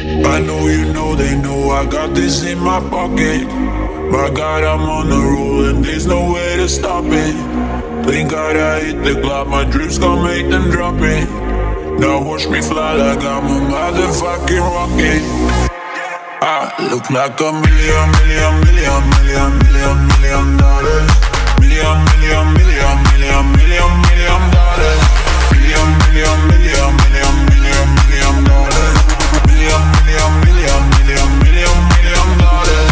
I know they know I got this in my pocket. My God, I'm on the roll and there's no way to stop it. Thank God I hit the Glock, my drips gon' make them drop it. Now watch me fly like I'm a motherfucking rocket. I look like a million dollars. Million dollars. Million dollars. Million dollars.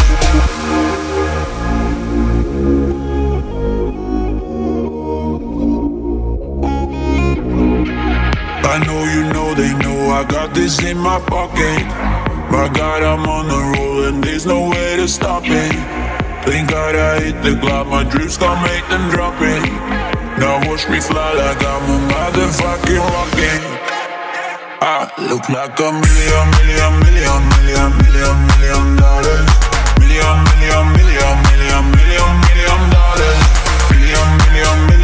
I know they know I got this in my pocket. My God, I'm on the roll and there's no way to stop it. Thank God I hit the Glock, my drips gon' make them drop it. Now watch me fly like I'm a motherfucking rocket. I look like a million dollars. Million dollars. Million